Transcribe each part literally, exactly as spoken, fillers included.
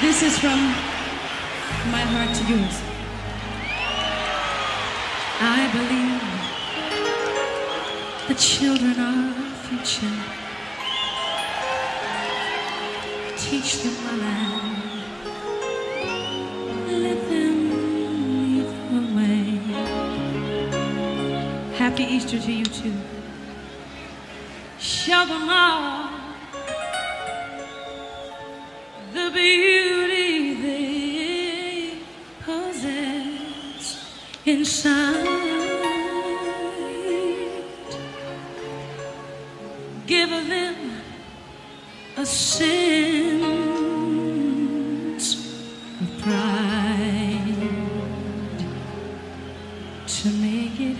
This is from my heart to yours. I believe the children are our future. Teach them my land. Let them lead the way. Happy Easter to you too. Show them all the beauty they possess inside. Give them a sense of pride to make it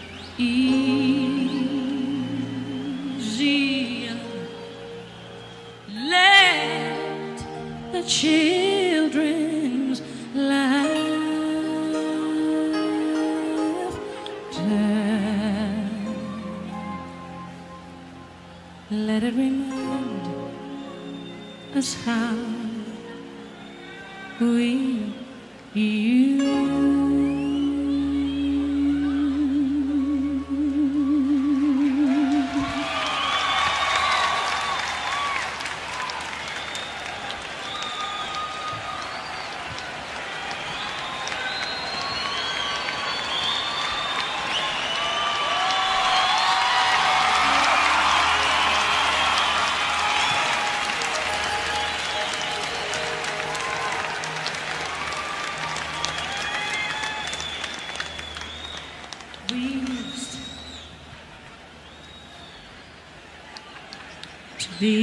easier. Let the children's laughter, let it remind us how we used. We used to be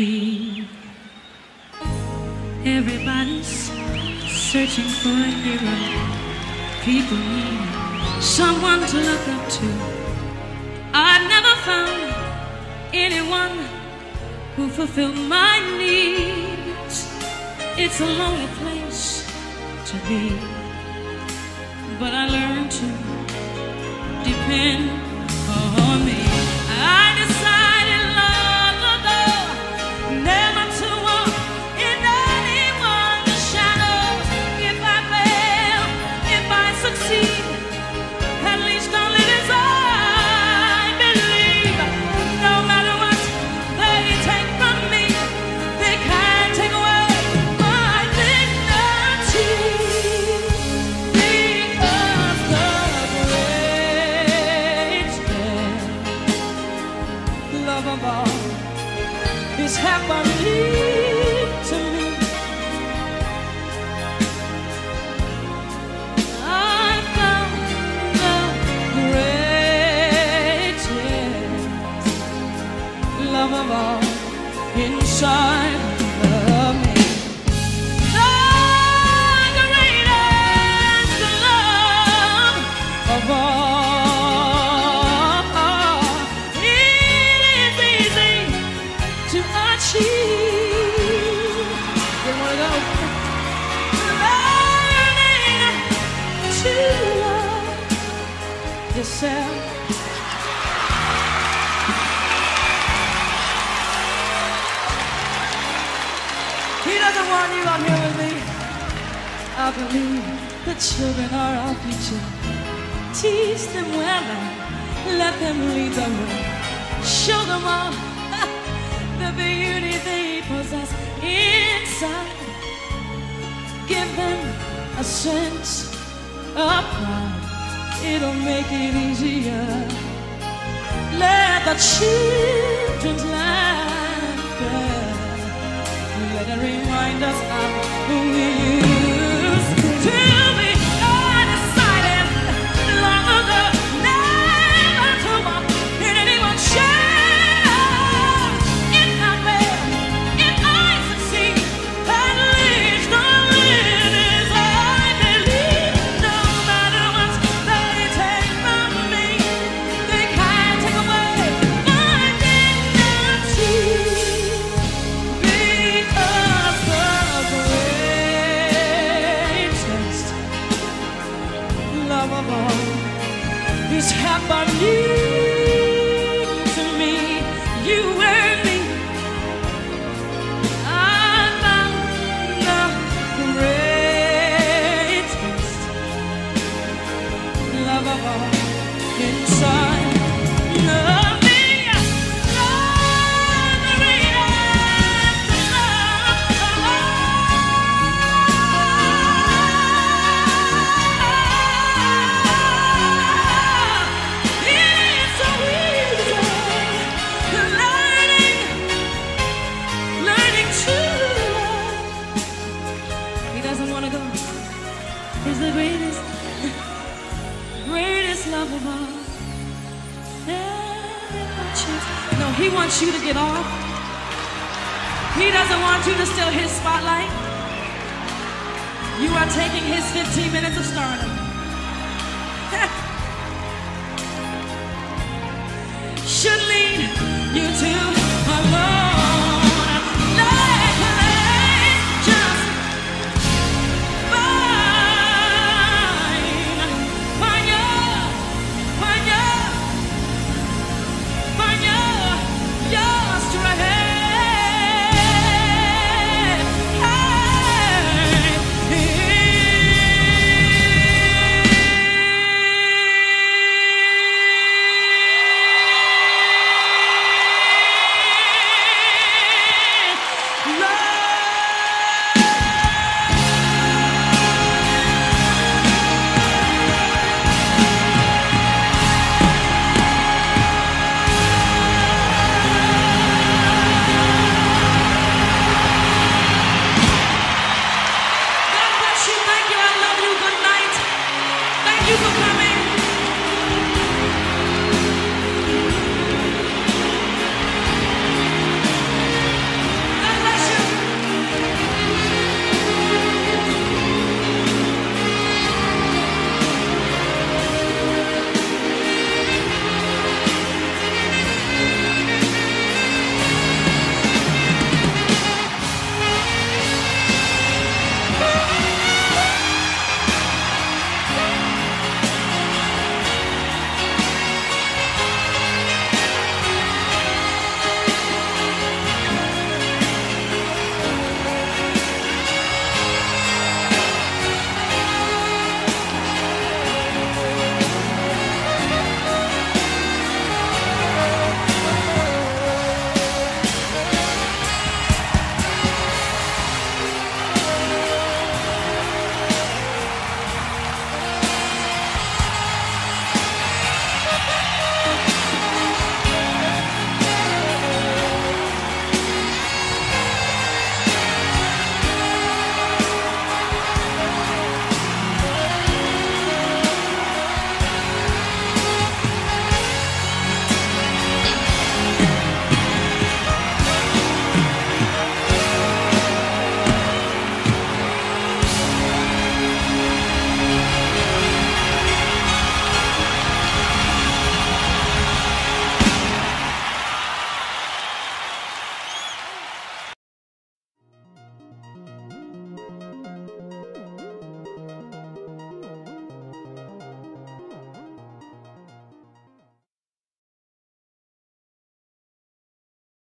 everybody's searching for a hero. People need someone to look up to. I've never found anyone who fulfilled my needs. It's a lonely place to be, but I learned to depend on me. I decided long ago never to walk in anyone's shadows. If I fail, if I succeed, at least I'll live as I believe. No matter what they take from me, they can't take away my dignity. Because the love of all is happening to me. I found the greatest love of all inside of me. The greatest love of all. Yourself. He doesn't want you out here with me. I believe the children are our future. Teach them well and let them lead the way. Show them all the beauty they possess inside. Give them a sense of pride. It'll make it easier. Let the children's laughter, let it remind us how we used to be. I decided long ago never to walk in anyone's shadows. If I fail, if I succeed, at least I'll live as I believe. No matter what they take from me, they can't take away my dignity. Because the wants you to get off. He doesn't want you to steal his spotlight. You are taking his fifteen minutes of stardom. Should lead you to